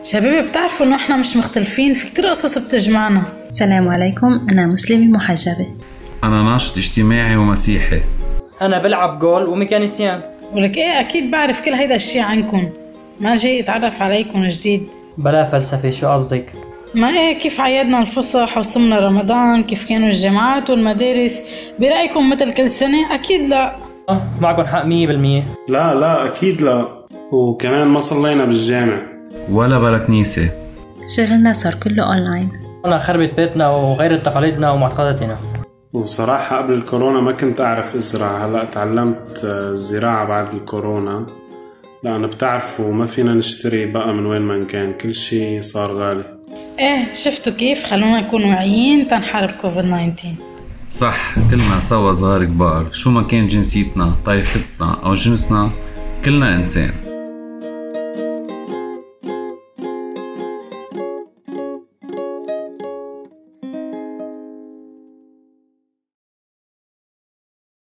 شباب بتعرفوا انه احنا مش مختلفين، في كتير قصص بتجمعنا. السلام عليكم، أنا مسلمة محجبة. أنا ناشط اجتماعي ومسيحي. أنا بلعب جول وميكانيسيان. ولك ايه، اكيد بعرف كل هيدا الشي عنكم، ما جاي اتعرف عليكم جديد. بلا فلسفة، شو قصدك؟ ما ايه، كيف عيدنا الفصح وصمنا رمضان، كيف كانوا الجامعات والمدارس، برأيكم مثل كل سنة؟ اكيد لا. معكم حق 100%. لا أكيد لا، وكمان ما صلينا بالجامع ولا بلا كنيسة. شغلنا صار كله أونلاين. أنا خربت بيتنا وغيرت تقاليدنا ومعتقداتنا. وصراحة قبل الكورونا ما كنت أعرف أزرع، هلأ تعلمت الزراعة بعد الكورونا، لأن بتعرفوا ما فينا نشتري بقى من وين ما كان، كل شي صار غالي. ايه شفتوا كيف؟ خلونا نكون واعيين تنحارب كوفيد 19. صح، كلنا سوا صغار كبار، شو ما كان جنسيتنا، طائفتنا أو جنسنا، كلنا إنسان.